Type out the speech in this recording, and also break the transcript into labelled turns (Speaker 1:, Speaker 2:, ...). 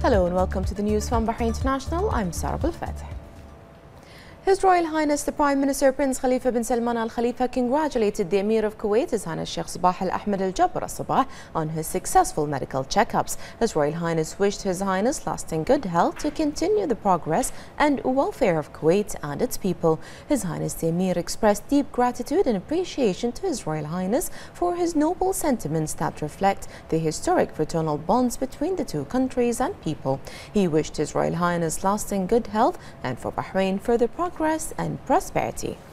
Speaker 1: Hello and welcome to the news from Bahrain International. I'm Sarah Belfateh. His Royal Highness the Prime Minister Prince Khalifa bin Salman Al Khalifa congratulated the Emir of Kuwait, His Highness Sheikh Sabah Al Ahmed Al Jabbar Al Sabah, on his successful medical checkups. His Royal Highness wished His Highness lasting good health to continue the progress and welfare of Kuwait and its people. His Highness the Emir expressed deep gratitude and appreciation to His Royal Highness for his noble sentiments that reflect the historic fraternal bonds between the two countries and people. He wished His Royal Highness lasting good health and for Bahrain further progress and prosperity.